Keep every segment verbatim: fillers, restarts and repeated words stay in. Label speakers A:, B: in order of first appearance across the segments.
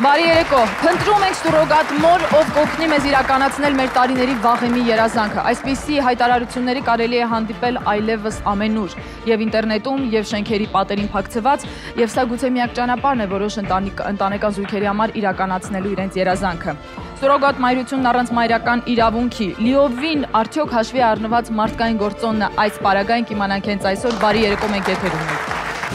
A: Բարի երեկո, փնտրում ենք սուրոգատ մոր, ով կօգնի մեզ իրականացնել մեր տարիների վաղեմի երազանքը։ Այսպիսի հայտարարությունների կարելի է հանդիպել այլևս ամենուր, եւ ինտերնետում, եւ շենքերի պատերին փակցված, եւ սա գուցե միակ ճանապարհն է որոշ ընտանեկան զույգերի համար իրականացնելու իրենց երազանքը։ Սուրոգատ մայրությունն առանց մայրական իրավունքի, լիովին արդյոք հաշվի առնված մարդկային գործոնն է այս պարագային կիմանանք հենց այսօր։ Բարի երեկո, մենք եթերում ենք։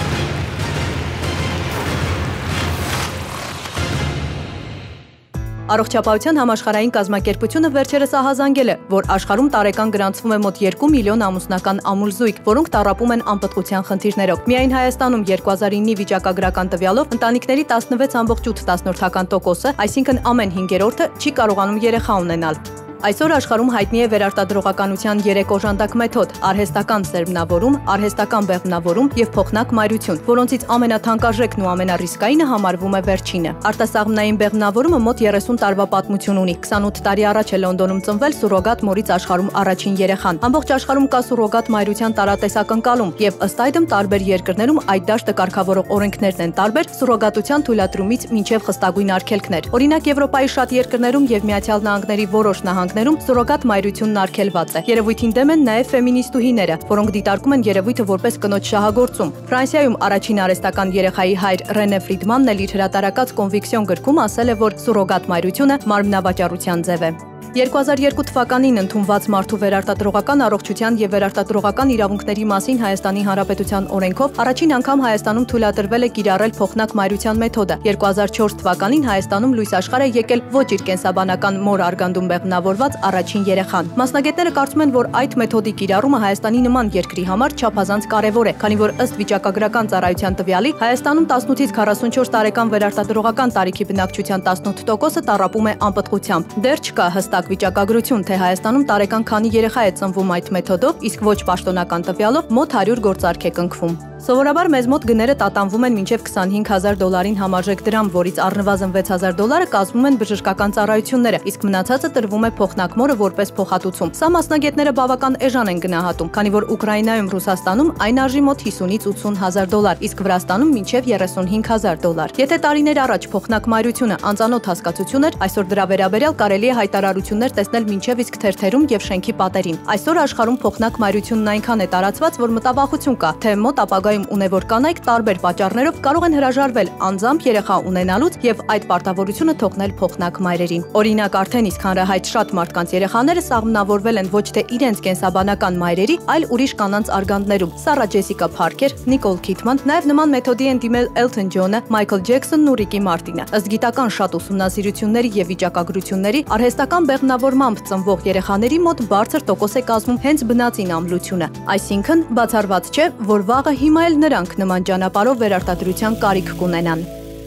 B: Առողջապահության համաշխարհային կազմակերպությունը վերջերս ահազանգել է, որ աշխարհում տարեկան գրանցվում է մոտ երկու միլիոն ամուսնական ամուլզույգ, որոնք տառապում են անպտղության խնդիրներով։ Միայն Հայաստանում երկու հազար իննի վիճակագրական տվյալով ընտանիքների տասնվեց ամբողջ ութ տոկոսը, այսինքն ամեն հինգերորդը չի կարողանում երեխա ունենալ։ Այսօր աշխարհում հայտնի է վերարտադրողականության երեք օժանդակ մեթոդ՝ արհեստական սերմնավորում, արհեստական բեղմնավորում եւ փոխնակ մայրություն, որոնցից ամենաթանկարժեքն ու ամենառիսկայինը համարվում է վերջինը։ Արտասաղմնային բեղմնավորումը մոտ երեսուն տարվա պատմություն ունի։ քսանութ տարի առաջ է Լոնդոնում ծնվել սուրոգատ մորից աշխարհում առաջին երեխան։ Ամբողջ աշխարհում կա սուրոգատ մայրության տարատեսակ ընկալում եւ ըստ այդմ տարբեր երկրներում այդ դաշտը կարգավորող օրենքներն են տարբեր սուրոգատության թույլատրումից մինչեւ խստագույն արգելքներ։ Օրինակ Եվրոպայի շատ երկրներում եւ Միացյալ Նահանգների որոշ նահանգներում սուրոգատ մայրությունն արգելված է։ Երևույթին դեմ են նաև ֆեմինիստուհիները, որոնք դիտարկում են երևույթը որպես կնոջ շահագործում։ Ֆրանսիայում առաջին արհեստական երեխայի հայր Ռենե Ֆրիդմանն էլ իր հրատարակած Կոնվիկսիոն գրքում ասել է, որ սուրոգատ մայրությունը մարմնավաճառության ձև է։ երկու հազար երկու թվականին ընդունված Մարդու վերարտադրողական առողջության եւ վերարտադրողական իրավունքների մասին Հայաստանի Հանրապետության օրենքով առաջին անգամ Հայաստանում թույլատրվել է կիրառել փոխնակ մայրության մեթոդը։ երկու հազար չորս թվականին Հայաստանում լույս աշխարհ է եկել ոչ իր կենսաբանական մոր արգանդում բեղմնավորված առաջին երեխան։ Մասնագետները կարծում են, որ այդ մեթոդի կիրառումը Հայաստանի նման երկրի համար չափազանց կարևոր է, քանի որ ըստ վիճակագրական ծառայության տվյալի Հայաստանում տասնութից քառասունչորս տարեկան վերարտադրողական տարիքի բնակչության տասնութ տոկոսը տառապում է անպտղությամբ։ Դեռ չկա հստակ վիճակագրություն, թե Հայաստանում տարեկան քանի երեխա է ծնվում այդ մեթոդով, իսկ ոչ պաշտոնական տվյալով մոտ հարյուր գործարք է կնքվում։ Սովորաբար մեզ մոտ գները տատանվում են մինչև քսանհինգ հազար դոլարին համարժեք դրամ, որից առնվազն վեց հազար դոլարը կազմում են բժշկական ծառայությունները, իսկ մնացածը տրվում է փոխնակ մորը որպես փոխհատուցում։ Սա մասնագետները բավական էժան են գնահատում, քանի որ Ուկրաինայում, Ռուսաստանում այն արժի մոտ հիսունից ութսուն հազար դոլար, իսկ Վրաստանում մինչև երեսունհինգ հազար դոլար։ Եթե տարիներ առաջ փոխնակ մայրությունը անծանոթ հասկացություն էր, այսօր դրա վերաբերյալ կարելի է հայտարարություններ տեսնել մինչև իսկ թերթերում եւ շենքի պատերին։ Այսօր աշխարհում փոխնակ մայրությունն այնքան է տարածված, որ մտավախություն կա, թե մոտ ապագայում ունևոր կանայք տարբեր պատճառներով կարող են հրաժարվել անձամբ երեխա ունենալուց եւ այդ պարտավորությունը թողնել փոխնակ մայրերին։ Օրինակ, արդեն իսկ հանրահայտ շատ մարդկանց երեխաները սաղմնավորվել են ոչ թե իրենց կենսաբանական մայրերի, այլ ուրիշ կանանց արգանդներում։ Սարա Ջեսիկա Փարքեր, Նիկոլ Քիթման, նաեւ նման մեթոդի են դիմել Էլթոն Ջոնը, Մայքլ Ջեքսոնն ու Ռիկի Մարտինը։ Ըստ գիտական շատ ուսումնասիրությունների եւ վիճակագրությունների, արհեստական բեղմնավորմամբ ծնվող երեխաների մոտ բարձր տոկոս է կազմում հենց բնածին ամլությունը։ Այսինքն, բացառված չէ, որ վաղը հիմա էլ նրանք նման ճանապարհով վերարտադրության կարիք կունենան։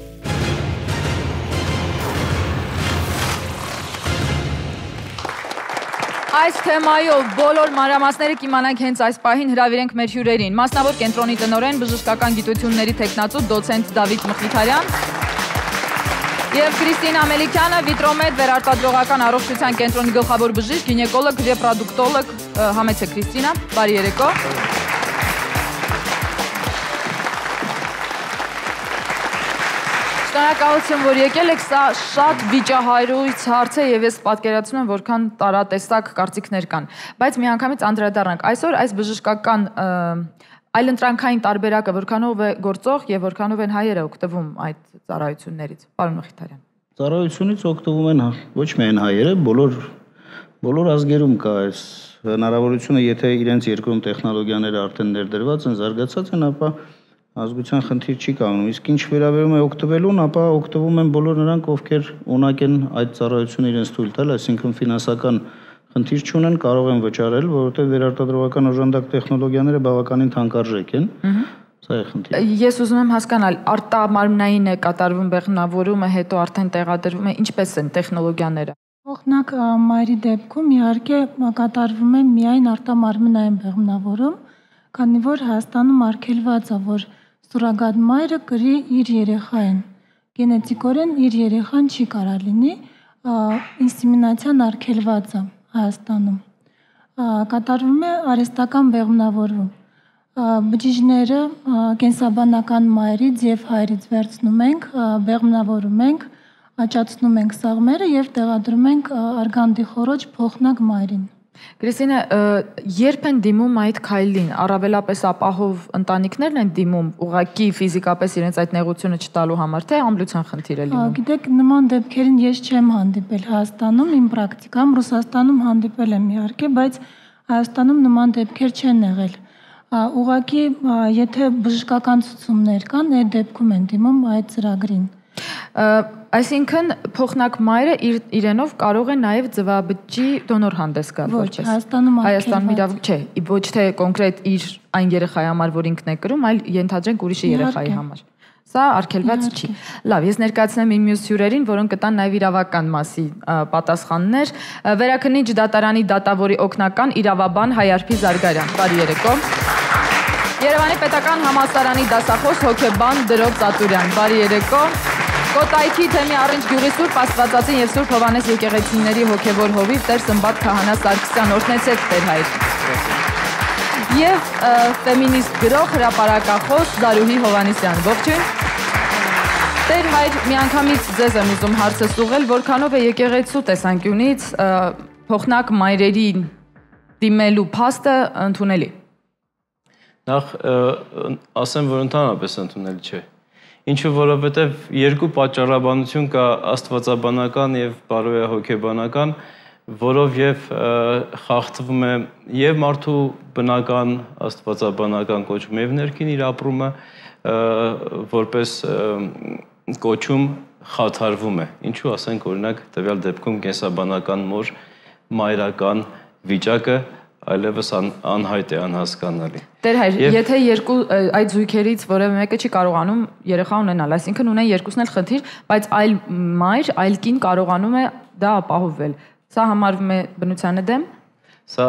A: Այս թեմայով բոլոր մանրամասները կիմանանք հենց այս պահին, հրավիրենք մեր հյուրերին։ Մասնավոր կենտրոնի տնօրեն, բժշկական գիտությունների թեկնածու դոցենտ Դավիթ Մխիթարյան եւ Քրիստինա Մելիքյանը, Վիտրոմեդ վերարտադրողական առողջության կենտրոնի գլխավոր բժիշկ, գինեկոլոգ, ռեպրոդուկտոլոգ։ Համեցեք Քրիստինա, բարի երեկո։ Շնորհակալություն, որ եկել եք, սա շատ վիճահարույց հարց է եւ ես պատկերացնում եմ, որքան տարատեսակ կարծիքներ կան, բայց միանգամից անդրադառնանք այսօր այս բժշկական այլընտրանքային տարբերակը որքանով է գործող եւ որքանով են հայերը օգտվում այդ ծառայություններից։ Պարոն Մխիթարյան։
C: Ծառայությունից օգտվում են ոչ միայն հայերը, բոլոր բոլոր ազգերում կա այս հնարավորությունը, եթե իրենց երկրում տեխնոլոգիաները արդեն ներդրված են, զարգացած են, ապա ազգության խնդիր չի կանգնում, իսկ ինչ վերաբերում է օգտվելուն, ապա օգտվում են բոլոր նրանք, ովքեր ունակ են այդ ծառայությունը իրենց թույլ տալ, այսինքն ֆինանսական խնդիր չունեն, կարող են վճարել, որովհետև վերարտադրողական օժանդակ տեխնոլոգիաները բավականին թանկարժեք են։ Սա է խնդիրը։
A: Ես ուզում եմ հասկանալ, արտամարմնային է կատարվում բեղմնավորումը, հետո արդեն տեղադրվում է, ինչպես են տեխնոլոգիաները։
D: Փոխնակ մայրի դեպքում իհարկե կատարվում է միայն արտամարմնային բեղմնավորում, քանի որ Հայաստանում արգելված է, որ սուրոգատ մայրը կրի իր երեխային։ Գենետիկորեն իր երեխան չի կարող լինի, ինսեմինացիան արգելված է Հայաստանում։ Կատարվում է արհեստական բեղմնավորում։ Բջիջները կենսաբանական մայրից եւ հայրից վերցնում ենք, բեղմնավորում ենք, աճացնում ենք սաղմերը եւ տեղադրում ենք արգանդի խորոջ փոխնակ մայրին։
A: Կրիստինա, երբ են դիմում այդ քայլին, առավելապես ապահով ընտանիքներն են դիմում ուղղակի ֆիզիկապես իրենց այդ նեղությունը չտալու համար, թե ամբլության խնդիր է լինում։
D: Գիտեք, նման դեպքերին ես չեմ հանդիպել Հայաստանում, իմ պրակտիկամ Ռուսաստանում հանդիպել եմ իհարկե, բայց Հայաստանում նման դեպքեր չեն եղել։ Ուղղակի, եթե բժշկական ցուցումներ կան, այդ դեպքում են դիմում այդ ծրագրին։
A: Այսինքն փոխնակ մայրը իրենով կարող է նաև ձվաբջջի դոնոր հանդես գալ
D: որպես։ Ոչ, Հայաստանում
A: Հայաստանում իրավունք չէ, ոչ թե կոնկրետ իր այն երեխայի համար, որ ինքն է կրում, այլ ենթադրենք ուրիշի երեխայի համար։ Սա արգելված չի։ Լավ, ես ներկայացնեմ իմ մյուս հյուրերին, որոնք կտան նաև իրավական մասի պատասխաններ։ Վերաքննիչ դատարանի դատավորի օգնական իրավաբան Հայարփի Զարգարյան։ Բարի երեկո։ Երևանի պետական համալսարանի դասախոս հոգեբան Դրոպ Ծատուրյան։ Բարի երեկո։ Կոտայքի թեմի առինջ գյուղի Սուրբ Աստվածածին եւ Սուրբ Հովանես եկեղեցիների հոգեվոր հովիվ Տեր Սմբատ Քահանա Սարգսյան, օրհնեցեք Տեր Հայր։ Եվ ֆեմինիստ գրող հրապարակախոս Զարուհի Հովանեսյան, ողջույն։ Տեր Հայր, միանգամից ձեզ եմ ուզում հարցս ուղղել, որքանով է եկեղեցու տեսանկյունից փոխնակ մայրերին դիմելու փաստը ընդունելի։
E: Նախ ասեմ, որ ընդհանրապես ընդունելի չէ։ Ինչու որովհետև երկու պատճառաբանություն կա աստվածաբանական եւ բարոյահոգեբանական, որով եւ խախտվում է եւ մարդու բնական աստվածաբանական կոչում եւ ներքին իր ապրումը որպես կոչում խաթարվում է։ Ինչու ասենք օրինակ տվյալ դեպքում կենսաբանական մոր մայրական վիճակը այլևս անհայտ է, անհասկանալի։
A: Տեր Հայր, եթե երկու այդ զույգերից որևէ մեկը չի կարողանում երեխա ունենալ, այսինքն ունեն երկուսն էլ խնդիր, բայց այլ մայր, այլ կին կարողանում է դա ապահովել։ Սա համարվում է բնությանը դեմ։
E: Սա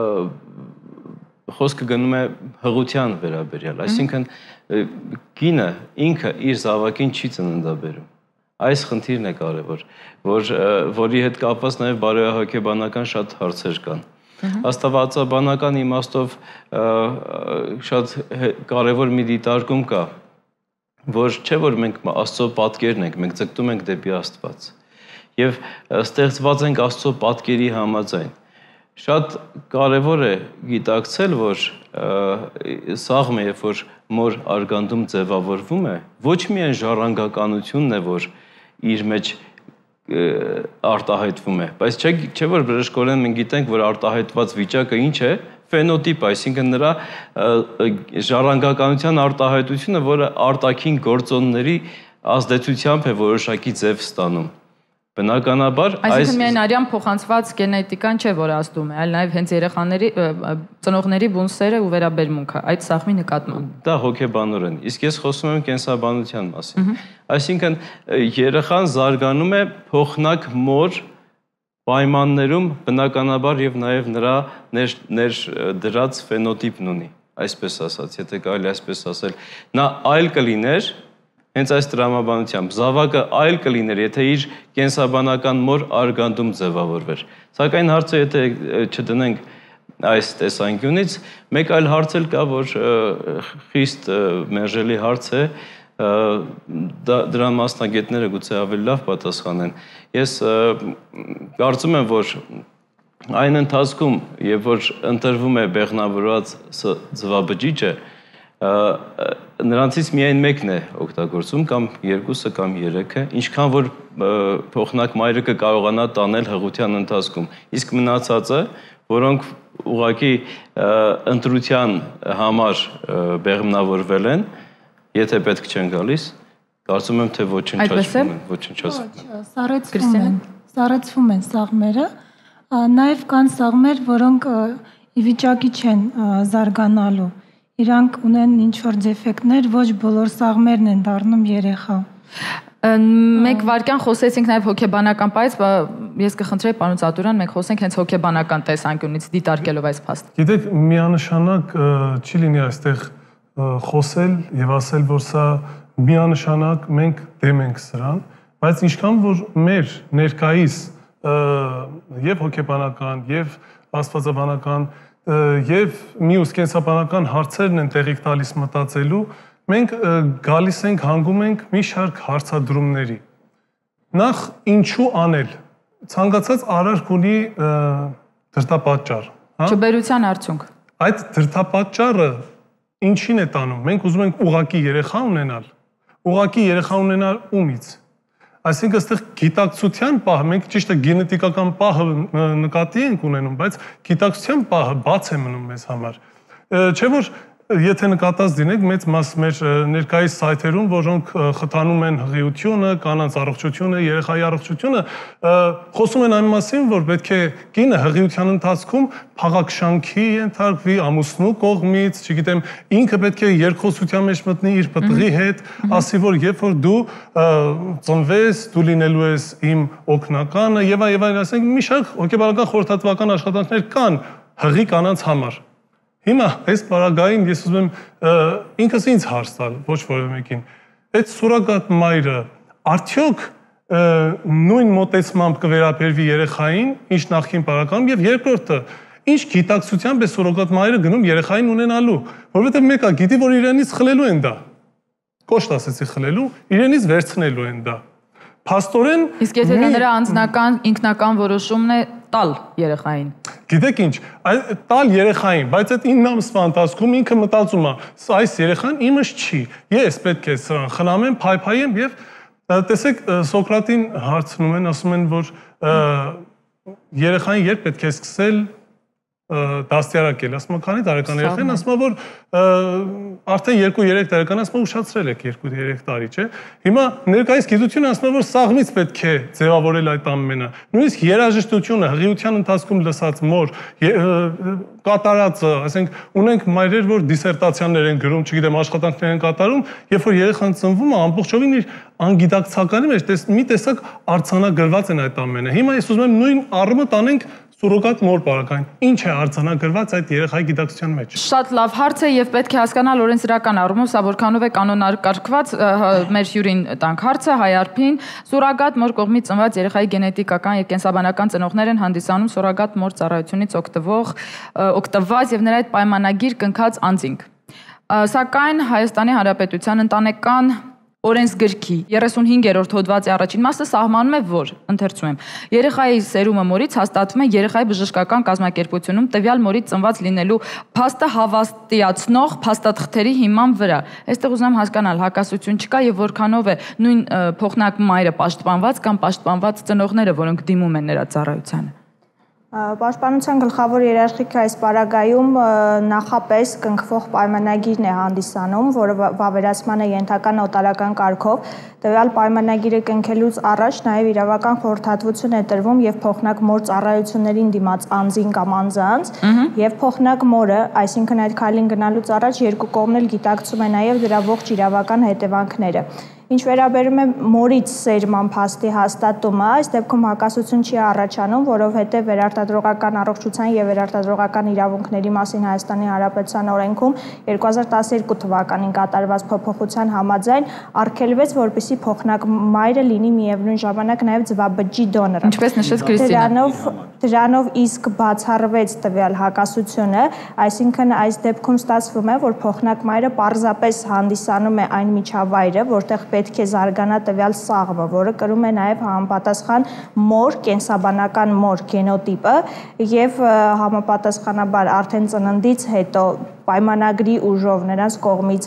E: խոսքը գնում է հղության վերաբերյալ, այսինքն կինը ինքը իր զավակին չի ծննդաբերում։ Այս խնդիրն է կարևոր, որ որի հետ կապված նաև բարոյահոգեբանական շատ հարցեր կան։ Աստվածաբանական իմաստով շատ կարևոր մի դիտարկում կա, որ չէ որ մենք Աստծո պատկերն ենք, մենք ձգտում ենք դեպի Աստված եւ ստեղծված ենք Աստծո պատկերի համաձայն։ Շատ կարևոր է գիտակցել, որ սաղմը, երբ որ մոր արգանդում ձևավորվում է, ոչ միայն ժառանգականությունն է, որ իր մեջ արտահայտվում է, բայց չէ, չէ որ բժշկորեն մենք գիտենք, որ արտահայտված վիճակը ինչ է, ֆենոտիպ, այսինքն նրա ժառանգականության արտահայտությունը, որը արտաքին գործոնների ազդեցությամբ է որոշակի ձև ստանում։ Բնականաբար
A: այսինքն միայն արյան փոխանցված գենետիկան չէ, որ ազդում է, այլ նաև հենց երեխաների ծնողների բունսերը ու վերաբերմունքը այդ սաղմի նկատմամբ։
E: Դա հոգեբանորեն, իսկ ես խոսում եմ կենսաբանության մասին։ Այսինքն երեխան զարգանում է փոխնակ մոր պայմաններում բնականաբար եւ նաև նրա ներդրած ֆենոտիպն ունի, այսպես ասած, եթե կարելի այսպես ասել, նա այլ կլիներ հենց այս տրամաբանությամբ, զավակը այլ կլիներ, եթե իր կենսաբանական մոր արգանդում ձևավորվեր։ Սակայն հարցը, եթե չդնենք այս տեսանկյունից, մեկ այլ հարց էլ կա, որ խիստ մերժելի հարց է, դրա մասնագետները գուցե ավելի լավ պատասխանեն։ Ես կարծում եմ, որ այն ընթացքում, երբ որ ընտրվում է բեղմնավորված ձվաբջիջը, նրանցից միայն մեկն է օգտագործում կամ երկուսը կամ երեքը, ինչքան որ փոխնակ մայրը կկարողանա տանել հղության ընթացքում։ Իսկ մնացածը, որոնք ուղղակի ընտրության համար բեղմնավորվել են, եթե պետք չեն գալիս, կարծում եմ թե ոչնչացվում են, ոչնչացվում են։
D: Սառեցվում են, սառեցվում են սաղմերը, նաև կան սաղմեր, որոնք ի վիճակի չեն զարգանալու։ Իրանք ունեն ինչ-որ դեֆեկտներ, ոչ բոլոր սաղմերն են դառնում երեխա։
A: Մեկ վարքյան խոսեցինք նաև հոգեբանական պայից, ես կխնդրեի պարոն Ծատուրյան, մենք խոսենք հենց հոգեբանական տեսանկյունից դիտարկելով այս փաստը։
F: Գիտեք, միանշանակ չի լինի այստեղ խոսել եւ ասել, որ սա միանշանակ մենք դեմ ենք սրան, բայց ինչքան որ մեր ներկայիս եւ հոգեբանական եւ աստվածաբանական եւ մյուս կենսաբանական հարցերն են տեղիք տալիս մտածելու, մենք գալիս ենք հանգում ենք մի շարք հարցադրումների։ Նախ ինչու անել։ Ցանկացած արարք ունի դրդապատճառ, հա։
A: Չբերության արդյունք։
F: Այդ դրդապատճառը ինչին է տանում։ Մենք ուզում ենք ուղակի երեխա ունենալ։ Ուղակի երեխա ունենալ ումից։ Այսինքն այստեղ գիտակցության պահը, մենք ճիշտ է գենետիկական պահը նկատի ենք ունենում, բայց գիտակցության պահը բաց է մնում մեզ համար։ Չէ՞ որ եթե նկատած դինեք մեծ մաս մեր ներկայիս սայթերում, որոնք խթանում են հղիությունը, կանանց առողջությունը, երեխայի առողջությունը, խոսում են այն մասին, որ պետք է կինը հղիության ընթացքում փաղաքշանքի ենթարկվի ամուսնու կողմից, չգիտեմ, ինքը պետք է երկխոսության մեջ մտնի իր պտղի հետ, ասի, որ երբ որ դու ծնվես, դու լինելու ես իմ օգնականը եւ այլ, ասենք մի շարք հոգեբանական խորհրդատվական աշխատանքներ կան հղի կանանց համար։ Հիմա այս պարագային ես ուզում եմ ինքս ինձ հարց տալ, ոչ որևէ մեկին։ Այդ սուրոգատ մայրը արդյոք նույն մոտեցմամբ կվերաբերվի երեխային, ինչ նախկին պարագայում, եւ երկրորդը, ինչ գիտակցությամբ է սուրոգատ մայրը գնում երեխային ունենալու, որովհետեւ մեկը գիտի, որ իրենից խլելու են դա։ Կոշտ ասեցի խլելու, իրենից վերցնելու են դա։ Փաստորեն
A: իսկ եթե դա նրա անձնական ինքնական որոշումն է տալ երեխային։
F: Գիտեք ինչ, տալ երեխային, բայց այդ ինը ամսվա ընթացքում ինքը մտածում է, այս երեխան իմս չի, ես պետք է սրան խնամեմ, փայփայեմ եւ տեսեք Սոկրատին հարցնում են, ասում են, որ երեխային երբ պետք է սկսել դաստիարակել, ասում քանի տարեկան երեխան, ասում որ արդեն երկու-երեք տարեկան, ասում ուշացրել եք երկու-երեք տարի, չէ։ Հիմա ներկայիս գիտությունը ասում որ սաղմից պետք է ձևավորել այդ ամենը։ Նույնիսկ երաժշտությունը, հղիության ընթացքում լսած մոր, կատարածը, ասենք, ունենք մայրեր, որ դիսերտացիաներ են գրում, չգիտեմ, աշխատանքներ են կատարում, երբ որ երեխան ծնվում է, ամբողջովին իր անգիտակցականի մեջ մի տեսակ արձանագրված են այդ ամենը։ Հիմա ես ուզում եմ նույն առումը տանենք սուրոգատ մոր պարագային։ Ինչ է արձանագրված այդ երեխայի գիտակցության մեջ։
A: Շատ լավ հարց է եւ պետք է հասկանալ օրենսդրական առումով, սա որքանով է կանոնարկված, մեր հյուրին տանք հարցը, Հայարփին, սուրոգատ մոր կողմից ծնված երեխայի գենետիկական եւ կենսաբանական ծնողներ են հանդիսանում սուրոգատ մոր ծառայությունից օգտվող, օգտված եւ նրա այդ պայմանագիր կնքած անձինք։ Սակայն Հայաստանի Հանրապետության ընտանեկան օրենսգրքի երեսունհինգերորդ հոդվածի առաջին մասը սահմանում է, որ, ընթերցում եմ, երեխայի սերումը մորից հաստատվում է երեխայի բժշկական կազմակերպությունում տվյալ մորից ծնված լինելու փաստը հավաստիացնող փաստաթղթերի հիման վրա։ Այստեղ ուզում եմ հասկանալ, հակասություն չկա եւ որքանով է նույն փոխնակ մայրը պաշտպանված կամ պաշտպանված ծնողները, որոնք դիմում են նրա ծառայությանը։
G: Պաշտպանության գլխավոր երաշխիքը այս պարագայում նախապես կնքվող պայմանագիրն է հանդիսանում, որը վավերացման է ենթական օտարական կարգով։ Տվյալ պայմանագիրը կնքելուց առաջ նաև իրավական խորհրդատվություն է տրվում եւ փոխնակ մոր ծառայություններին դիմաց անձին կամ անձանց, եւ փոխնակ մորը, այսինքն այդ քայլին գնալուց առաջ երկու կողմն էլ գիտակցում է նաև դրա ողջ իրավական հետևանքները։ Ինչ վերաբերում է մորից սերման փաստի հաստատումը, այս դեպքում հակասություն չի առաջանում, որովհետև վերարտադրողական առողջության եւ վերարտադրողական իրավունքների մասին Հայաստանի Հանրապետության օրենքում երկու հազար տասներկու թվականին կատարված փոփոխության համաձայն արգելվեց, որպեսզի փոխնակ մայրը լինի միևնույն ժամանակ նաև ձվաբջջի դոնորը։
A: Ինչպես նշեց Քրիստինան։
G: Դրանով իսկ բացառվեց տվյալ հակասությունը, այսինքն այս դեպքում ստացվում է, որ փոխնակ մայրը պարզապես հանդիսանում է այն միջավայրը, որտեղ պետք է զարգանա տվյալ սաղմը, որը կրում է նաև համապատասխան մոր, կենսաբանական մոր գենոտիպը եւ համապատասխանաբար արդեն ծննդից հետո պայմանագրի ուժով նրանց կողմից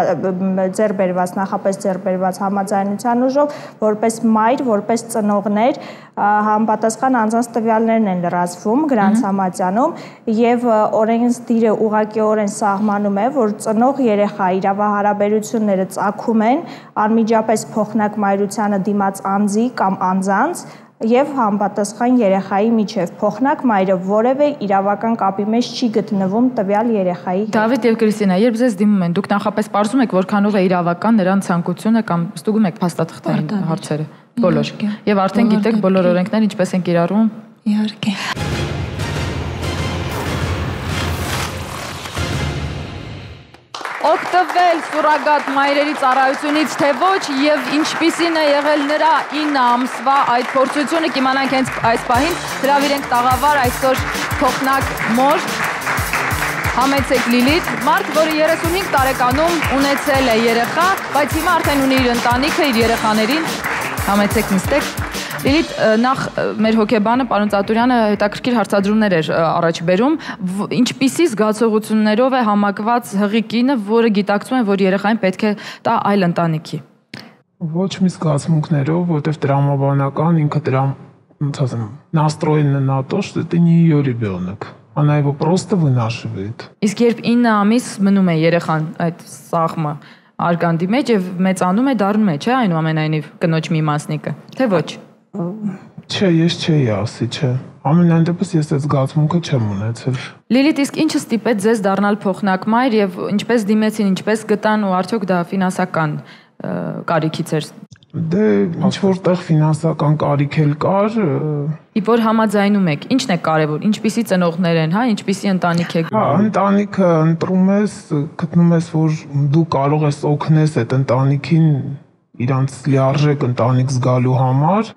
G: ձեռ բերված, նախապես ձեռ բերված համաձայնության ուժով, որպես մայր, որպես ծնողներ համապատասխան անձանց տվյալներն են լրացվում գրանց համաձայնում եւ օրենսդիրը ուղղակիորեն սահմանում է, որ ծնող երեխա իրավահարաբերությունները ծագում են անմիջապես փոխնակ մայրությանը դիմաց անձի կամ անձանց եւ համապատասխան երեխայի միջև փոխնակ մայրը որևէ իրավական կապի մեջ չի գտնվում տվյալ երեխայի հետ։
A: Դավիթ եւ Քրիստինա, երբ ձեզ դիմում են, դուք նախապես պարզում եք որքանով է իրավական նրան ցանկությունը կամ ստուգում եք փաստաթղթային հարցերը, բոլոր։ Եվ արդեն գիտեք բոլոր օրենքները ինչպես են կիրառվում։
D: Իհարկե։
A: Օգտվել սուրոգատ մայրերի ծառայությունից թե ոչ եւ ինչպիսին է եղել նրա ինը ամսվա այդ փորձությունը կիմանանք հենց այս պահին հրավիրենք տաղավար այսօր փոխնակ մոր Համեցեք Լիլիթ, մարդ, որը երեսունհինգ տարեկանում ունեցել է երեխա, բայց հիմա արդեն ունի իր ընտանիքը, իր երեխաներին, Համեցեք նստեք։ Լիլիթ, նախ մեր հոգեբանը պարոն Ծատուրյանը հետաքրքիր հարցադրումներ էր առաջ բերում, ինչպիսի զգացողություններով է համակված հղի կինը, որը գիտակցում է, որ երեխային պետք է տա այլ ընտանիքի։
H: Ոչ մի զգացմունքներով, որտեվ տրամաբանական ինքը տրամ, ոնց ասեմ, настроен на то, что это не ее ребенок. Она его просто вынашивает.
A: Իսկ երբ ինը ամիս մնում է երեխան այդ սաղմը արգանդի մեջ եւ մեծանում է, դառնում է, չէ՞, այնուամենայնիվ կնոջ մի մասնիկը, թե ոչ։
H: Չէ, ես չէի ասի, չէ։ Ամենայն դեպս ես այդ զգացմունքը չեմ ունեցել։
A: Լիլիթ, իսկ ինչը ստիպեց ձեզ դառնալ փոխնակ մայր եւ ինչպես դիմեցին, ինչպես գտան ու արդյոք դա ֆինանսական կարիքից էր։
H: Դե ինչ որտեղ ֆինանսական կարիք էլ կար։
A: Իբ որ համաձայնում եք, ի՞նչն է կարևոր, ինչպիսի ծնողներ են, հա, ինչպիսի ընտանիք եք։
H: Հա, ընտանիքը ընտրում ես, գտնում ես, որ դու կարող ես օգնես այդ ընտանիքին իրանց լիարժեք ընտանիք զգալու համար։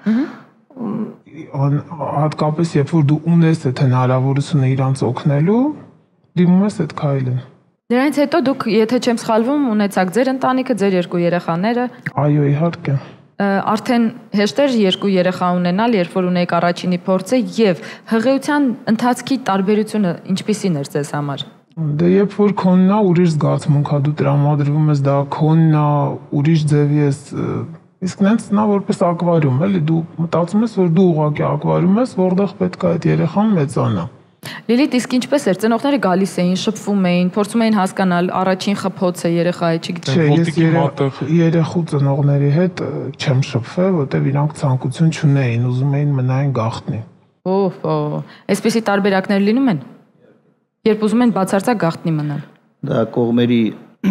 H: Հատկապես երբ որ դու ունես այդ հնարավորությունը իրանց օգնելու, դիմում ես այդ քայլին։
A: Դրանից հետո դուք, եթե չեմ սխալվում, ունեցաք ձեր ընտանիքը, ձեր երկու երեխաները։
H: Այո, իհարկե։
A: Արդեն հեշտ էր երկու երեխա ունենալ, երբ որ ունեիք առաջինի փորձը եւ հղիության ընթացքի տարբերությունը ինչպիսին էր ձեզ համար։
H: Դե երբ որ քոնն է, ուրիշ զգացմունք է, դու տրամադրվում ես, դա քոնն է, ուրիշ ձևի ես, իսկ նենց նա որպես ակվարիում, էլի դու մտածում ես, որ դու ուղղակի ակվարիում ես, որտեղ պետք է այդ երեխան մեծանա։
A: Լիլիթ, իսկ ինչպես էր, ծնողները գալիս էին, շփվում էին, փորձում էին հասկանալ առաջին խփոցը երեխայի, չգիտեմ,
H: ոտիկի երեխու ծնողների հետ չեմ շփվել, որտեղ իրանք ցանկություն չունեին, ուզում էին մնային գաղտնի։
A: Օհ, օհ, այսպիսի տարբերակներ լինում են։ Երբ ուզում են բացարձակ գաղտնի մնալ։
C: Դա կողմերի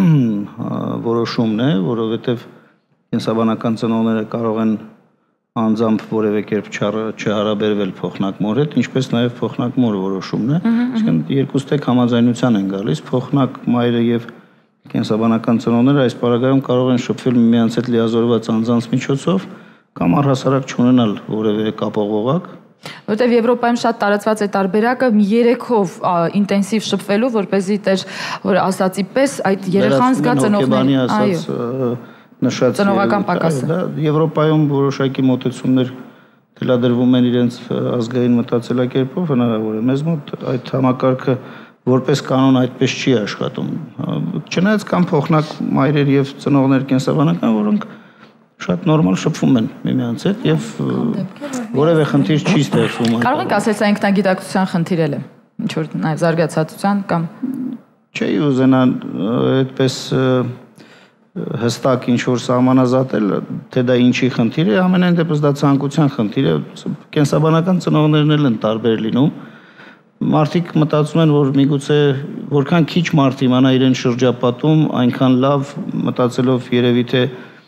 C: որոշումն է, որովհետև կենսաբանական ծնողները կարող են անձամբ որևէ կերպ չհարաբերվել փոխնակ մոր հետ, ինչպես նաև փոխնակ մոր որոշումն է, այսինքն երկուստեք համաձայնության են գալիս, փոխնակ մայրը եւ կենսաբանական ծնողները այս պարագայում կարող են շփվել միմյանց հետ լիազորված անձանց միջոցով կամ առհասարակ չունենալ որևէ կապող
A: Որտեւ Եվրոպայում շատ տարածված է տարբերակը երեքով ինտենսիվ շփվելու, որպեսզի տեր որ ասացի պես այդ երեխան զգա ծնողների, այո, նշած ծնողական պակասը։
C: Դա Եվրոպայում որոշակի մոտեցումներ թելադրվում են իրենց ազգային մտածելակերպով, հնարավոր է։ Մեզ մոտ այդ համակարգը որպես կանոն այդպես չի աշխատում։ Չնայած կան փոխնակ մայրեր եւ ծնողներ կենսաբանական, որոնք շատ նորմալ շփվում են միմյանց հետ եւ որևէ խնդիր չի ստեղծվում։
A: Կարող ենք ասել, սա ինքնագիտակցության խնդիր է, ինչ որ նաեւ զարգացածության կամ
C: չի ուզենա այդպես հստակ ինչ որ սահմանազատել, թե դա ինչի խնդիր է, ամենայն դեպս դա ցանկության խնդիր է, կենսաբանական ծնողներն էլ են տարբեր լինում։ Մարդիկ մտածում են, որ միգուցե որքան քիչ մարդ իմանա իրեն շրջապատում, այնքան լավ մտածելով երևի թե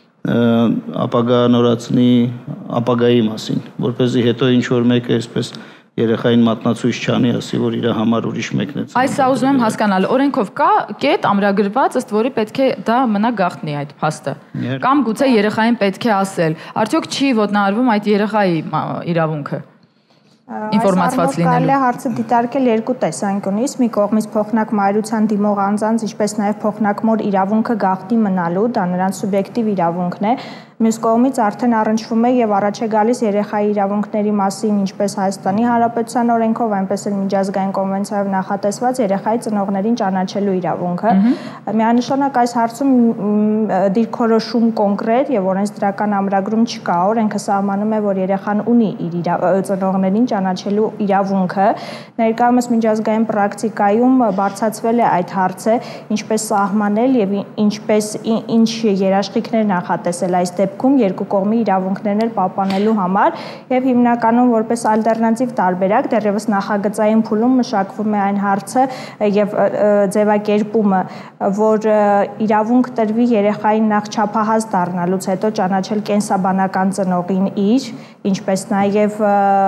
C: ապագա նորացնի ապագայի մասին, որպեսզի հետո ինչ որ մեկը այսպես երեխային մատնացույց չանի, ասի, որ իր համար ուրիշ մեկն է։
A: Այս սա ուզում եմ հասկանալ, օրենքով կա կետ ամրագրված, ըստ որի պետք է դա մնա գաղտնի այդ փաստը։ Կամ գուցե երեխային պետք է ասել, արդյոք չի ոտնահարվում այդ երեխայի իրավունքը։ Ինֆորմացված լինելու։
G: Կարելի է հարցը դիտարկել երկու տեսանկյունից, մի կողմից փոխնակ մայրության դիմող անձանց, ինչպես նաև փոխնակ մոր իրավունքը գաղտնի մնալու, դա նրանց սուբյեկտիվ իրավունքն է, մյուս կողմից արդեն առնչվում է եւ առաջ է գալիս երեխայի իրավունքների մասին, ինչպես Հայաստանի Հանրապետության օրենքով, այնպես էլ միջազգային կոնվենցիայով նախատեսված երեխայի ծնողներին ճանաչելու իրավունքը։ Միանշանակ այս հարցում դիրքորոշում կոնկրետ եւ օրենսդրական ամրագրում չկա, օրենքը սահմանում է, որ երեխան ունի իր ծնողներին ճանաչելու իրավունքը։ Ներկայումս միջազգային պրակտիկայում բարձրացվել է այդ հարցը, ինչպես սահմանել եւ ինչպես ինչ երաշխիքներ նախատեսել այս դեպքում երկու կողմի իրավունքներն էլ պահպանելու համար եւ հիմնականում որպես ալտերնատիվ տարբերակ դեռևս նախագծային փուլում մշակվում է այն հարցը եւ ձևակերպումը, որ իրավունք տրվի երեխային նախ չափահաս դառնալուց հետո ճանաչել կենսաբանական ծնողին իր, ինչպես նաեւ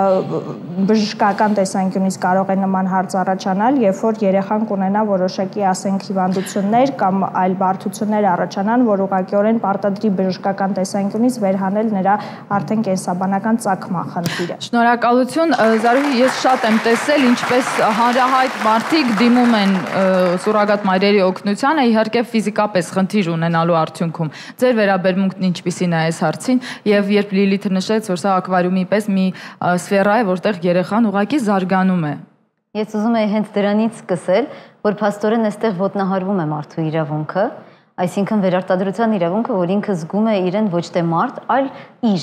G: բժշկական տեսանկյունից կարող է նման հարց առաջանալ, երբ որ երեխան կունենա որոշակի ասենք հիվանդություններ կամ այլ բարդություններ առաջանան, որ ուղղակիորեն պարտադրի բժշկական տեսանկյունից տեսանկյունից վերհանել նրա արդեն կենսաբանական ծագման խնդիրը։
A: Շնորհակալություն, Զարուհի, ես շատ եմ տեսել, ինչպես հանրահայտ մարդիկ դիմում են սուրոգատ մայրերի օգնությանը, իհարկե ֆիզիկապես խնդիր ունենալու արդյունքում։ Ձեր վերաբերմունքն ինչպիսին է այս հարցին, եւ երբ Լիլիթը նշեց, որ սա ակվարիումի պես մի սֆերա է, որտեղ երեխան ուղղակի զարգանում է։
I: Ես ուզում եմ հենց դրանից սկսել, որ փաստորեն այստեղ ոտնահարվում է մարդու իրավունքը, այսինքն վերարտադրության իրավունքը, որ ինքը զգում է իրեն ոչ թե մարդ, այլ իր։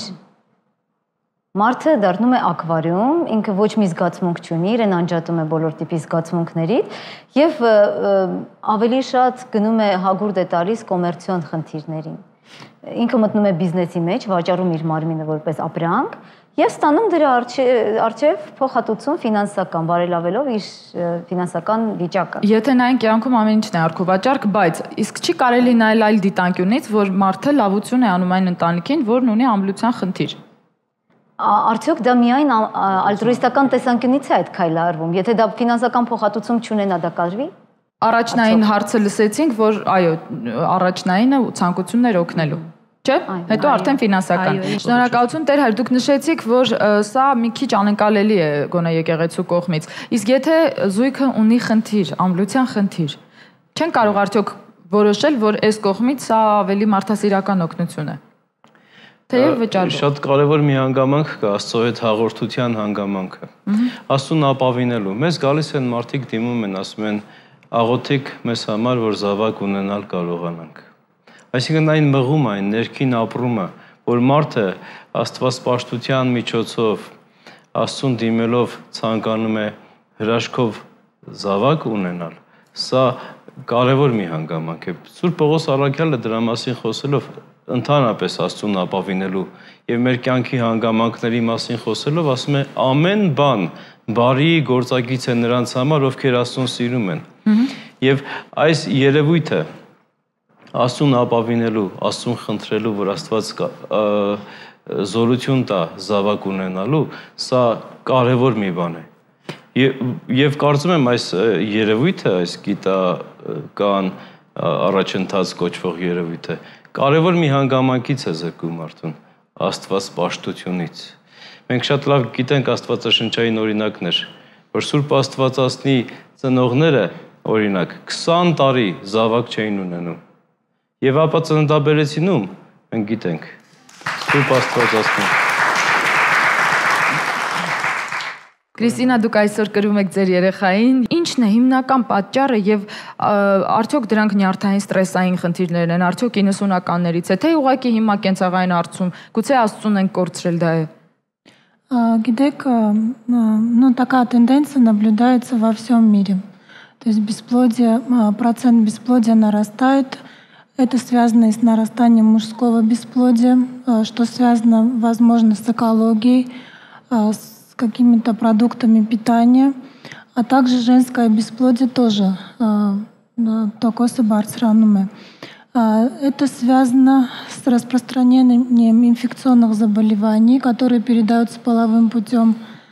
I: Մարդը դառնում է ակվարիում, ինքը ոչ մի զգացմունք չունի, իրեն անջատում է բոլոր տիպի զգացմունքներից եւ ավելի շատ գնում է հագուրդ է տալիս կոմերցիոն խնդիրներին։ Ինքը մտնում է բիզնեսի մեջ, վաճառում իր մարմինը որպես ապրանք եւ ստանում դրա առջեւ փոխհատուցում ֆինանսական, բարելավելով իր ֆինանսական վիճակը։
A: Եթե նայենք կյանքում ամեն ինչն է առքուվաճառք, բայց իսկ չի կարելի նայել այլ դիտանկյունից, որ մարդը լավություն է անում այն ընտանիքին, որն ունի ամբլության խնդիր։
I: Արդյոք դա միայն ալտրուիստական տեսանկյունից է այդ քայլը արվում։ Եթե դա ֆինանսական փոխհատուցում չունենա, դա կարվի։
A: Առաջնային հարցը լսեցինք, որ այո, առաջնայինը ցանկությունն էր օգնելու։ Չէ՞։ Հետո արդեն ֆինանսական։ Շնորհակալություն, Տեր Հայր, դուք նշեցիք, որ սա մի քիչ անկալելի է գոնե եկեղեցու կողմից։ Իսկ եթե զույգը ունի խնդիր, ամբլության խնդիր, չեն կարող արդյոք որոշել, որ այս կողմից սա ավելի մարդասիրական օգնություն է։ Թեև վճարվող։
E: Շատ կարևոր մի հանգամանք կա Աստծո հետ հաղորդության հանգամանքը։ Աստծուն ապավինելու։ Մեզ գալիս են մարդիկ դիմում են, ասում են աղոթիկ մեզ համար, որ զավակ ունենալ կարողանանք։ Այսինքն այն մղումը, այն ներքին ապրումը, որ մարդը աստվածպաշտության միջոցով Աստծուն դիմելով ցանկանում է հրաշքով զավակ ունենալ, սա կարևոր մի հանգամանք է։ Սուրբ Պողոս առաքյալը դրա մասին խոսելով ընդհանրապես Աստծուն ապավինելու եւ մեր կյանքի հանգամանքների մասին խոսելով ասում է ամեն բան բարի գործակից է նրանց համար, ովքեր Աստծուն սիրում են։ Եվ այս երևույթը Աստծուն ապավինելու, Աստծուն խնդրելու, որ Աստված զորություն տա զավակ ունենալու, սա կարևոր մի բան է։ Եվ կարծում եմ այս երևույթը, այս գիտական առաջընթաց կոչվող երևույթը կարևոր մի հանգամանքից է զրկում մարդուն աստվածպաշտությունից։ Մենք շատ լավ գիտենք աստվածաշնչային օրինակներ, որ Սուրբ Աստվածածնի ծնողները, օրինակ, քսան տարի զավակ չէին ունենում։ Եվ ապա ծննդաբերեցին ում, մենք գիտենք, Սուրբ Աստվածածնին։
A: Կրիստինա, դուք այսօր կրում եք ձեր երեխային, ի՞նչն է հիմնական պատճառը եւ արդյոք դրանք նյարդային ստրեսային խնդիրներ են, արդյոք իննսունականներից է, թե ուղղակի հիմա կենցաղային հարցում, գուցե Աստծուն են կորցրել դա է։
D: Գիտեք, ну такая тенденция наблюдается во всем мире. То есть бесплодие, процент бесплодия нарастает. Это связано и с нарастанием мужского бесплодия, что связано, возможно, с экологией, с какими-то продуктами питания, а также женское бесплодие тоже токосы барцранумы. Это связано с распространением инфекционных заболеваний, которые передаются половым путем.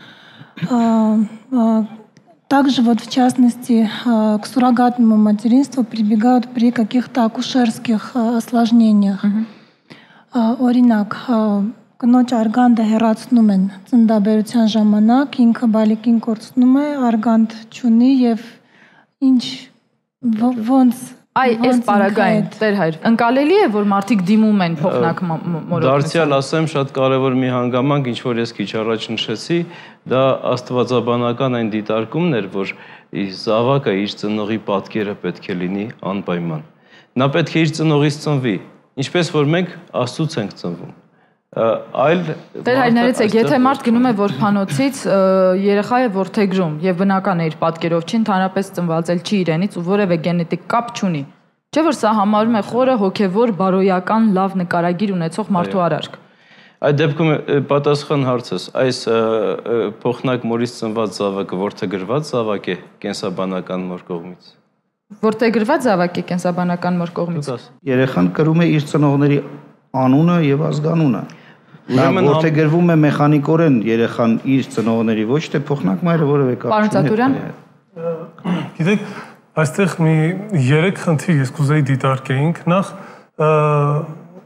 D: Также, вот, в частности, к суррогатному материнству прибегают при каких-то акушерских осложнениях. Օրինակ, կնոջ արգանդը հեռացնում են ծննդաբերության ժամանակ, ինքը բալիկին կորցնում է, արգանդ չունի եւ ինչ ոնց
A: Այ այս պարագային, Տեր Հայր, ընկալելի է, որ մարդիկ դիմում են փոխնակ մորոքնության։
E: Դարձյալ ասեմ, շատ կարևոր մի հանգամանք, ինչ որ ես քիչ առաջ նշեցի, դա աստվածաբանական այն դիտարկումն էր, որ զավակը իր ծնողի պատկերը պետք է լինի անպայման։ Նա պետք է իր ծնողից ծնվի, ինչպես որ մենք Աստծուց ենք ծնվում։ Այլ
A: Տեր Հայրներից եք, եթե մարդ գնում է որբանոցից, երեխա է որդեգրում եւ բնական է իր պատկերով, չի ընդհանրապես ծնվածել չի իրենից ու որևէ գենետիկ կապ չունի։ Չէ՞ որ սա համարում է խորը հոգեվոր բարոյական լավ նկարագիր ունեցող մարդու արարք։
E: Այդ դեպքում պատասխան հարցս, այս փոխնակ մորից ծնված զավակը որդեգրված զավակ է կենսաբանական մոր կողմից։
A: Որդեգրված զավակ է կենսաբանական մոր կողմից։
C: Երեխան կրում է իր ծնողների անունը եւ ազգանունը։ Նա որդեգրվում է մեխանիկորեն երեխան իր ծնողների, ոչ թե փոխնակ մայրը որևէ կապ չունի։
A: Պարոն Ծատուրյան։
F: Գիտեք, այստեղ մի երեք խնդիր ես կուզեի դիտարկեինք։ Նախ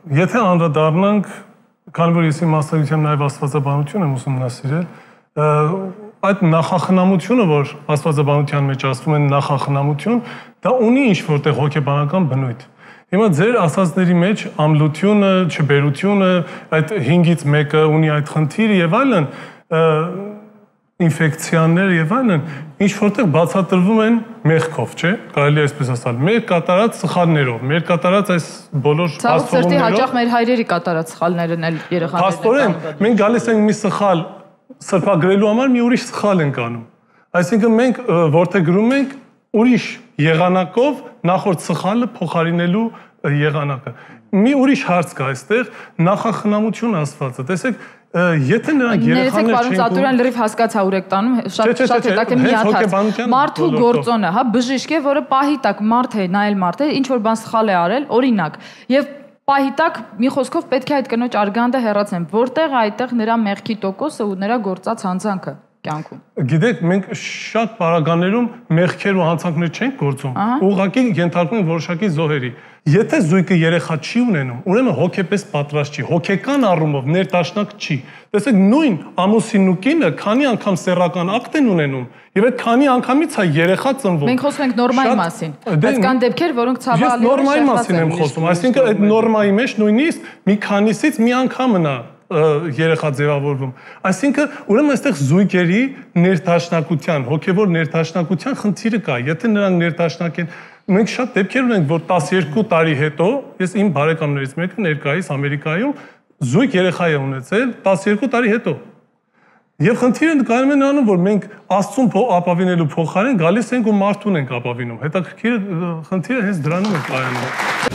F: Եթե անդրադառնանք, քանի որ ես իմ մասնագիտությամբ նաև աստվածաբանություն եմ ուսումնասիրել, այդ նախախնամությունը, որ աստվածաբանության մեջ ասվում են նախախնամություն, դա ունի ինչ-որտեղ հոգեբանական բնույթ։ Հիմա ձեր ասածների մեջ ամլությունը, չբերությունը, այդ հինգից մեկը ունի այդ խնդիրը եւ այլն, ինֆեկցիաներ եւ այլն, ինչ-որտեղ բացատրվում են մեղքով, չէ՞։ Կարելի է այսպես ասել, մեր կատարած սխալներով, մեր կատարած այս բոլոր
A: աստվածություններով։ Հաճախ մեր հայրերի կատարած սխալներն էլ երեխաներն են։
F: Փաստորեն, մենք գալիս ենք մի սխալ սրբագրելու համար մի ուրիշ սխալ ենք անում։ Այսինքն մենք որտեղ գրում ենք ուրիշ եղանակով նախորդ սխալը փոխարինելու եղանակը։ Մի ուրիշ հարց կա այստեղ, նախախնամություն ասվածը։ Տեսեք, եթե նրանք երեխաներ չեն։
A: Ներեցեք, պարոն Ծատուրյան, լրիվ հասկացա ուր եք տանում, շատ շատ հետաքրքիր մի հատ։ Մարդու գործոնը, հա, բժիշկ է, որը պահի տակ մարդ է, նայել մարդ է, ինչ որ բան սխալ է արել, օրինակ, եւ պահի տակ մի խոսքով պետք է այդ կնոջ արգանդը հեռացնեն, որտեղ այդտեղ նրա մեղքի տոկոսը ու նրա գործած հանցանքը կյանքում։
F: Գիտեք, մենք շատ պարագաներում մեղքեր ու հանցանքներ չենք գործում, ուղղակի ենթարկվում ենք որոշակի զոհերի։ Եթե զույգը երեխա չի ունենում, ուրեմն հոգեպես պատրաստ չի, հոգեկան առումով ներդաշնակ չի։ Տեսեք, նույն ամուսինն ու կինը քանի անգամ սեռական ակտ են ունենում, եւ այդ քանի անգամից է երեխա ծնվում։
A: Մենք խոսում ենք նորմայի մասին, բայց կան դեպքեր, որոնք ցավալի
F: են։ Ես նորմայի մասին եմ խոսում, այսինքն այդ նորմայի մեջ նույնիսկ մի քանիսից մի անգամն է երեխա ձևավորվում։ Այսինքն, ուրեմն այստեղ զույգերի ներդաշնակության, հոգևոր ներդաշնակության խնդիրը կա։ Եթե նրանք ներդաշնակ են, մենք շատ դեպքեր ունենք, որ տասներկու տարի հետո, ես իմ բարեկամներից մեկը ներկայիս Ամերիկայում զույգ երեխա է ունեցել տասներկու տարի հետո։ Եվ խնդիրը նկարում է նրանում, որ մենք Աստծուն ապավինելու փոխարեն գալիս ենք ու մարդուն ենք ապավինում։ Հետաքրքիր խնդիրը հենց դրանում է կայանում։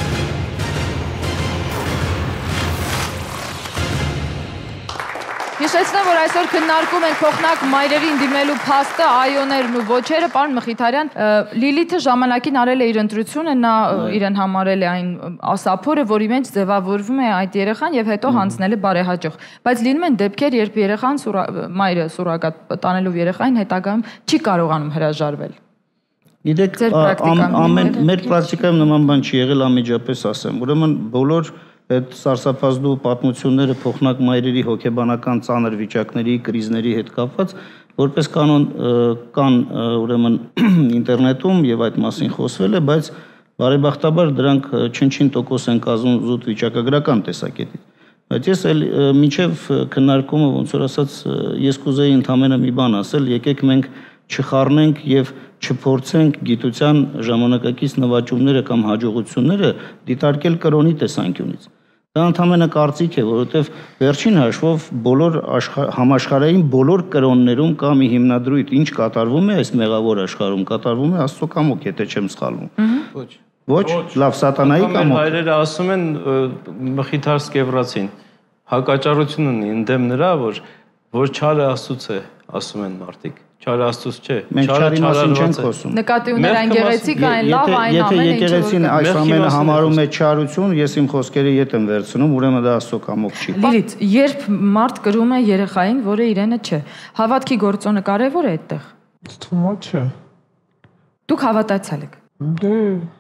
A: Հիշեցնեմ, որ այսօր քննարկում ենք փոխնակ մայրերին դիմելու փաստը, այոներն ու ոչերը, պարոն Մխիթարյան, Լիլիթը ժամանակին արել է իր ընտրությունը, նա իրեն համարել է այն ասափորը, որի մեջ ձևավորվում է այդ երեխան եւ հետո հանձնել է բարեհաճող։ Բայց լինում են դեպքեր, երբ երեխան մայրը սուրոգատ տանելով երեխային հետագայում չի կարողանում հրաժարվել։
C: Գիտեք, ամեն մեր պրակտիկայում նման բան չի եղել, անմիջապես ասեմ։ Ուրեմն բոլոր այդ սարսափազդու պատմությունները փոխնակ մայրերի հոգեբանական ծանր վիճակների, կրիզների հետ կապված, որպես կանոն կան ուրեմն ինտերնետում եւ այդ մասին խոսվել է, բայց բարեբախտաբար դրանք չնչին տոկոս են կազմում զուտ վիճակագրական տեսակետից։ Բայց ես էլ մինչև քննարկումը, ոնց որ ասած, ես կուզեի ընդամենը մի բան ասել, եկեք մենք չխառնենք եւ չփորձենք գիտության ժամանակակից նվաճումները կամ հաջողությունները դիտարկել կրոնի տեսանկյունից։ Դա ընդհանրապես կարծիք է, որովհետև վերջին հաշվով բոլոր համաշխարհային բոլոր կրոններում կա մի հիմնադրույթ, ինչ կատարվում է այս մեղավոր աշխարհում, կատարվում է Աստծո կամոք, եթե չեմ սխալվում։ Ոչ։ Ոչ, լավ, սատանայի կամոք։
E: Հայրերը ասում են Մխիթար Սկևրացին, հակաճառություն ունի ընդդեմ նրա, որ որ չարը Աստծուց է, ասում են մարդիկ։ Չարը Աստծուց չէ։
C: Մենք չարի մասին չենք խոսում։
A: Նկատի ուներ այն գեղեցիկ, այն լավ, այն ամենը,
C: եթե եկեղեցին այս ամենը համարում է չարություն, ես իմ խոսքերը ետ եմ վերցնում, ուրեմն դա Աստծո կամոք չի։
A: Լիլիթ, երբ մարդ կրում է երեխային, որը իրենը չէ, հավատքի գործոնը կարևոր է այդտեղ։
H: Թվում է չէ։
A: Դուք հավատացյալ եք։
H: Դե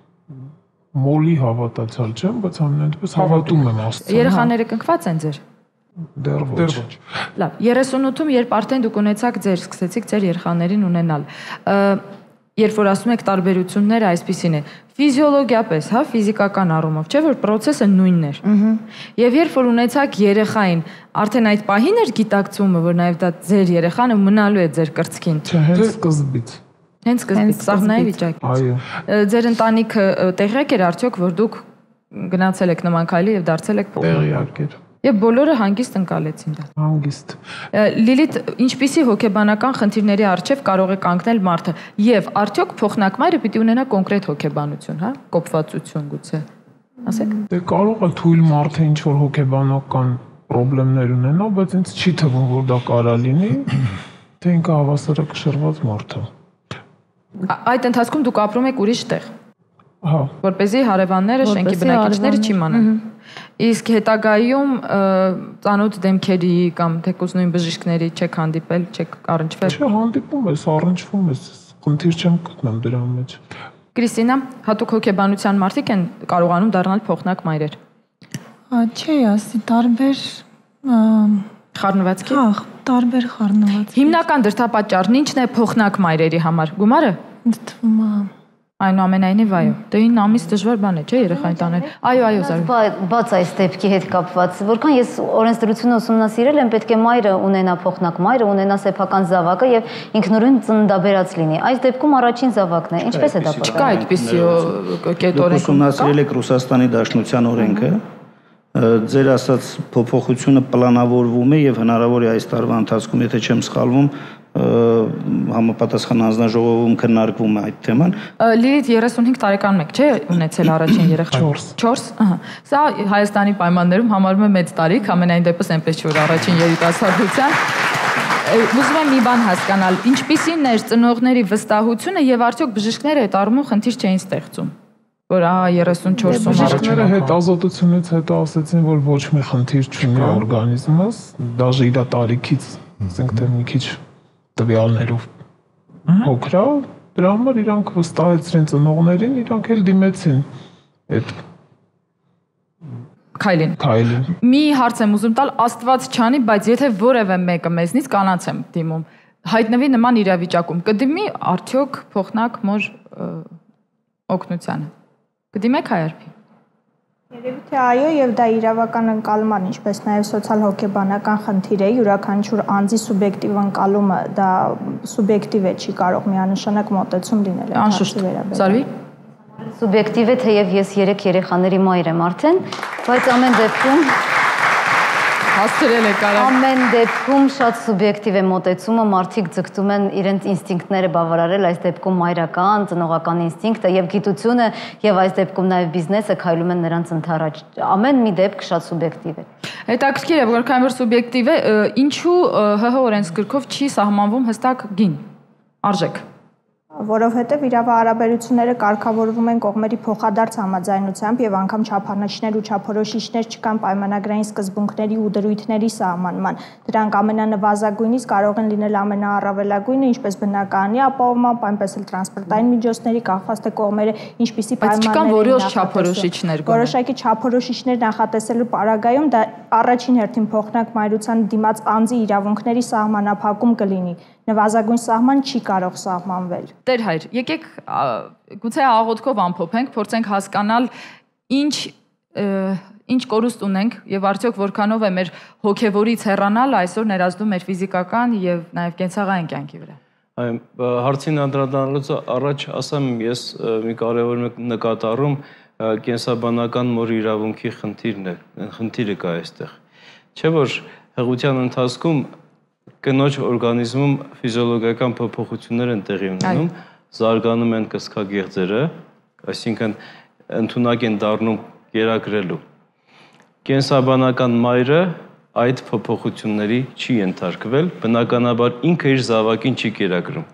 H: մոլի հավատացյալ չեմ, բայց ամենայնպես հավատում եմ Աստծուն։
A: Երեխաները կնքված են ձեր։
H: Դեռ ոչ։
A: Լավ, երեսունութում երբ արդեն դուք ունեցաք ձեր, սկսեցիք ձեր երեխաներին ունենալ, երբ որ ասում եք տարբերությունները այսպիսին է, ֆիզիոլոգիապես, հա, ֆիզիկական առումով, չէ՞ որ process-ը նույնն էր։ Եվ երբ որ ունեցաք երեխային, արդեն այդ պահին էր գիտակցումը, որ նաև դա ձեր երեխան է մնալու է ձեր կրծքին։
H: Չէ, հենց սկզբից։
A: Հենց սկզբից, սաղնայի վիճակից։
H: Այո։
A: Ձեր ընտանիքը տեղյակ էր արդյոք, որ դուք գնացել եք նման քայլի եւ դարձել եք
H: տեղյակ էր։
A: Եվ բոլորը հանգիստ ընկալեցին դա։
H: Հանգիստ։
A: Լիլիթ, ինչպիսի հոգեբանական խնդիրների առջև կարող է կանգնել մարդը եւ արդյոք փոխնակ մայրը պիտի ունենա կոնկրետ հոգեբանություն, հա, կոփվածություն գուցե։ Ասեք։
H: Դե կարող է թույլ մարդը ինչ որ հոգեբանական խնդիրներ ունենա, բայց ինձ չի թվում, որ դա կարա լինի, թե ինքը հավասարակշռված մարդ է։
A: Այդ ընթացքում դուք ապրում եք ուրիշ տեղ։
H: Հա։
A: Որպեսզի հարևանները, շենքի բնակիչները չիմանան։ Իսկ հետագայում ծանոթ դեմքերի կամ թեկուզ նույն բժիշկների չեք հանդիպել, չեք առնչվել։
H: Չէ, հանդիպում ես, առնչվում ես, խնդիր չեմ գտնում դրա մեջ։
A: Կրիստինա, հատուկ հոգեբանության մարդիկ են կարողանում դառնալ փոխնակ մայրեր։
D: Չի ասի տարբեր
A: խառնվածքի։
D: Հա, տարբեր խառնվածքի։
A: Հիմնական դրդապատճառն ինչն է փոխնակ մայրերի համար։ Գումարը։
D: Դիտվում է։
A: Այնուամենայնիվ, այո։ Դե ինը ամիս դժվար բան է, չէ՞, երեխային տանել։ Այո, այո, Զարուհի։
I: Բաց այս դեպքի հետ կապված, որքան ես օրենսդրությունը ուսումնասիրել եմ, պետք է մայրը ունենա փոխնակ մայրը, ունենա սեփական զավակը եւ ինքնուրույն ծննդաբերած լինի։ Այս դեպքում առաջին զավակն է։ Ինչպես է դա պատահում։
A: Չկա այդպիսի կետ օրենք։
C: Ուսումնասիրել եք Ռուսաստանի Դաշնության օրենքը։ Ձեր ասած փոփոխությունը պլանավորվում է եւ հնարավոր է այս տարվա ընթացքում, եթե չեմ սխալվում, համապատասխան հանձնաժողովում քննարկվում է այդ թեման։
A: Լիլիթ երեսունհինգ տարեկանում եք, չէ՞, ունեցել առաջին երեխան։ չորս։ Ահա։ Սա Հայաստանի պայմաններում համարվում է մեծ տարիք, ամենայն դեպս այնպես չէ, որ առաջին երիտասարդության։ Ուզում եմ մի բան հասկանալ, ինչպիսին էր ծնողների վստահությունը եւ արդյոք բժիշկները այդ առումով խնդիր չէին ստեղծում։ Որ ահա երեսունչորսում
H: բժիշկները հետ ազատությունից հետո ասացին, որ ոչ մի խնդիր չունի օրգանիզմս, դաժե իր տարիքից, ասենք թե մի քիչ տվյալներով փոքր է, դրա համար իրանք վստահեցրին ծնողներին, իրանք էլ դիմեցին այդ
A: Քայլին։
H: Քայլին։
A: Մի հարց եմ ուզում տալ, Աստված չանի, բայց եթե որևէ մեկը մեզնից կանանց եմ դիմում, հայտնվի նման իրավիճակում, կդիմի արդյոք փոխնակ մոր օգնությանը։ Կդիմեք Հայարփի։
G: Երևի թե այո, եւ դա իրավական ընկալման, ինչպես նաեւ սոցիալ-հոգեբանական խնդիր է, յուրաքանչյուր անձի սուբյեկտիվ ընկալումը դա սուբյեկտիվ է, չի կարող միանշանակ մոտեցում լինել այդ հարցի վերաբերյալ։
A: Զարուհի։
I: Սուբյեկտիվ է, թեև ես երեք երեխաների մայր եմ արդեն, բայց ամեն դեպքում
A: հասցրել եք արավ։
I: Ամեն դեպքում շատ սուբյեկտիվ է մոտեցումը, մարդիկ ձգտում են իրենց ինստինկտները բավարարել, այս դեպքում մայրական, ծնողական ինստինկտը եւ գիտությունը եւ այս դեպքում նաեւ բիզնեսը քայլում են նրանց ընդառաջ։ Ամեն մի դեպք շատ սուբյեկտիվ է։
A: Հետաքրքիր է, որքան որ սուբյեկտիվ է, ինչու ՀՀ օրենսգրքով չի սահմանվում հստակ գին, արժեք։
G: Որովհետև իրավահարաբերությունները կարգավորվում են կողմերի փոխադարձ համաձայնությամբ եւ անգամ չափանիշներ ու չափորոշիչներ չկան պայմանագրային սկզբունքների ու դրույթների սահմանման։ Դրանք ամենանվազագույնից կարող են լինել ամենաառավելագույնը, ինչպես բնակարանի ապահովման, այնպես էլ տրանսպորտային միջոցների, կախված թե կողմերը ինչպիսի պայմաններ են
A: նախատեսել։
G: Որոշակի չափորոշիչներ նախատեսելու պարագայում դա առաջին հերթին փոխնակ մայրության դիմաց անձի իրավունքների սահմանափակում կլինի։ Նվազագույն սահման չի կարող սահմանվել։
A: Տեր հայր, եկեք գուցե աղոթքով ամփոփենք, փորձենք հասկանալ ինչ ինչ կորուստ ունենք եւ արդյոք որքանով է մեր հոգեվորից հեռանալ այսօր ներազդում մեր ֆիզիկական եւ նաեւ կենցաղային կյանքի վրա։
E: Այո, հարցին անդրադառնալուց առաջ ասեմ, ես մի կարևոր նկատառում կենսաբանական մոր իրավունքի խնդիրն է, խնդիրը կա այստեղ։ Չէ՞ որ հղության ընթացքում կնոջ օրգանիզմում ֆիզիոլոգիական փոփոխություններ են տեղի ունենում, զարգանում են կսկագեղձերը, այսինքն ընդունակ են դառնում կերակրելու։ Կենսաբանական մայրը այդ փոփոխությունների չի ենթարկվել, բնականաբար ինքը իր զավակին չի կերակրում։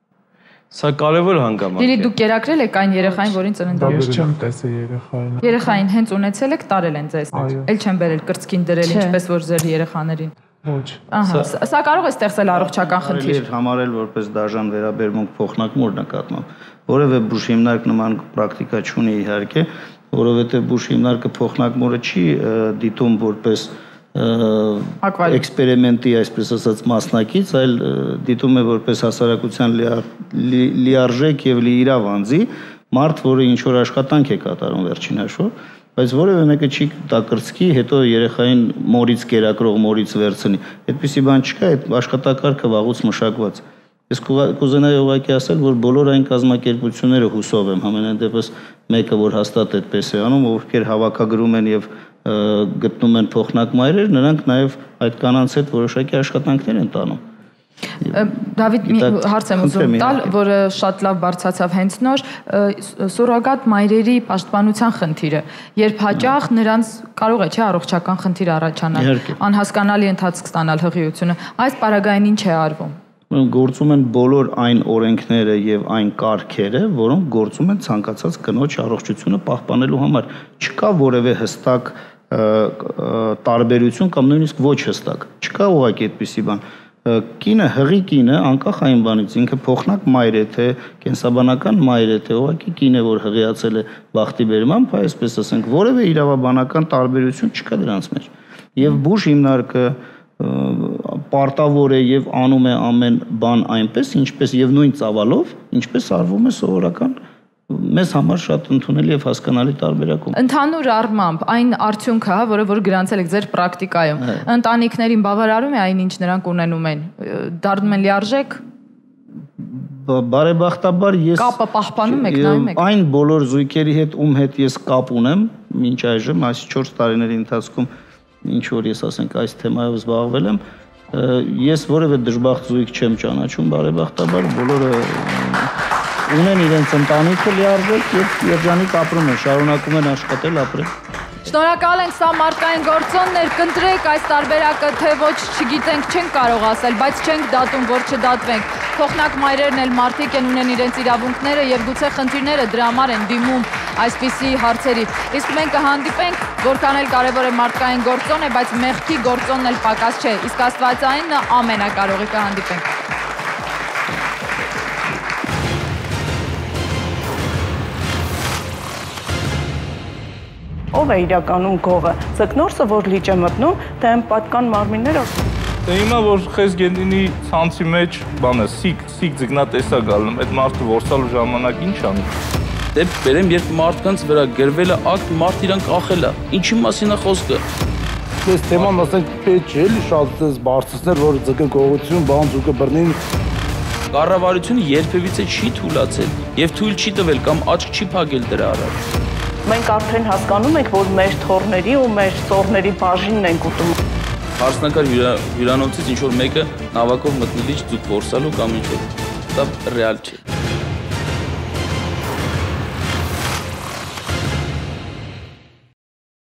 E: Սա կարևոր հանգամանք է։
A: Լիլի, դուք կերակրել եք այն երեխային, որին ծննդաբեր։
H: Ես չեմ տեսել երեխային։
A: Երեխային հենց ունեցել եք, տարել են ձեզ։ Էլ չեմ բերել կրծքին դրել, ինչպես որ ձեր երեխաներին։
H: Ոչ։
A: Ահա, սա կարող է ստեղծել առողջական խնդիր։
C: Համարել որպես դաժան վերաբերմունք փոխնակ մոր նկատմամբ։ Որևէ բուժ հիմնարկ նման պրակտիկա չունի իհարկե, որովհետև բուժ հիմնարկը փոխնակ մորը չի դիտում որպես էքսպերիմենտի, այսպես ասած, մասնակից, այլ դիտում է որպես հասարակության լիարժեք եւ լիիրավ անձի, մարդ, որը ինչ որ աշխատանք է կատարում վերջին հաշվով, բայց որևէ մեկը չի տա կրծքի, հետո երեխային մորից կերակրող, մորից վերցնի։ Այդպիսի բան չկա, այդ աշխատակարգը վաղուց մշակված։ Ես կուզենայի ուղղակի ասել, որ բոլոր այն կազմակերպությունները հուսով եմ, համենայն դեպս մեկը, որ հաստատ այդպես է անում, ովքեր հավաքագրում են եւ գտնում են փոխնակ մայրեր, նրանք նաեւ այդ կանանց հետ որոշակի աշխատանքներ են տանում։
A: Դավիթ, մի հարց եմ ուզում տալ, որը շատ լավ բարձրացավ հենց նոր, սուրոգատ մայրերի պաշտպանության խնդիրը, երբ հաճախ նրանց կարող է, չէ, առողջական խնդիր առաջանալ, անհասկանալի ընթացք ստանալ հղիությունը, այս պարագային ինչ է արվում։
C: Գործում են բոլոր այն օրենքները եւ այն կարգերը, որոնք գործում են ցանկացած կնոջ առողջությունը պահպանելու համար։ Չկա որևէ հստակ տարբերություն կամ նույնիսկ ոչ հստակ։ Չկա ուղղակի այդպիսի բան։ կինը հղի կինը անկախ այն բանից ինքը փոխնակ մայր է թե կենսաբանական մայր է թե ուղղակի կին է որ հղիացել է բախտի բերմամբ, այսպես ասենք, որևէ իրավաբանական տարբերություն չկա դրանց մեջ։ Եվ բուժ հիմնարկը պարտավոր է եւ անում է ամեն բան այնպես, ինչպես եւ նույն ծավալով, ինչպես արվում է սովորական մեզ համար շատ ընդունելի եւ հասկանալի տարբերակում։
A: Ընդհանուր առմամբ այն արդյունքը, որը որ գրանցել եք ձեր պրակտիկայում, ընտանիքներին բավարարում է այն, ինչ նրանք ունենում են, դառնում են լիարժեք։
C: Բարեբախտաբար ես
A: կապը պահպանում եք, նայում եք։
C: Այն բոլոր զույգերի հետ, ում հետ ես կապ ունեմ, մինչ այժմ այս չորս տարիների ընթացքում, ինչ որ ես ասենք այս թեմայով զբաղվել եմ, ես որևէ դժբախտ զույգ չեմ ճանաչում, բարեբախտաբար բոլորը ունեն իրենց ընտանիքը լիարժեք եւ երջանիկ ապրում են, շարունակում են աշխատել, ապրել։
A: Շնորհակալ ենք, սա մարդկային գործոնն էր, կընտրեք այս տարբերակը, թե ոչ, չգիտենք, չենք կարող ասել, բայց չենք դատում, որ չդատվենք։ Փոխնակ մայրերն էլ մարդիկ են, ունեն իրենց իրավունքները եւ գուցե խնդիրները դրա համար են դիմում այսպիսի հարցերի։ Իսկ մենք կհանդիպենք, որքան էլ կարևոր է մարդկային գործոնը, բայց մեղքի գործոնն էլ պակաս չէ։ Իսկ աստվածային ամենակարողի կհանդիպենք։
J: Ով է իրականում գողը, ձկնորսը, որ լիճ է մտնում, թե այն պատկան մարմինները։
K: Դե հիմա որ խես գենդինի ցանցի մեջ բանը սիկ սիկ ձգնատեսա գալնում, այդ մարդը որսալու ժամանակ ինչ անի։
L: Դե բերեմ երբ մարդկանց վրա գրվել է ակտ, մարդ իրան կախել է։ Ինչի մասին է խոսքը։
M: Այս թեման ասենք պետք չէ էլի շատ դες բարձրացնել, որ ձգնկողություն բան զուգը բռնին։
L: Կառավարությունը երբևիցե չի թույլացել եւ թույլ չի տվել կամ աչք չի փակել դրա առաջ։
J: Մենք արդեն հասկանում ենք, որ մեր թորների ու մեր ծորների բաժինն ենք ուտում։
L: Հարսնակար հյուրանոցից ինչ որ մեկը նավակով մտնելիչ ձուկ որսալու կամ ինչ որ, դա ռեալ չէ։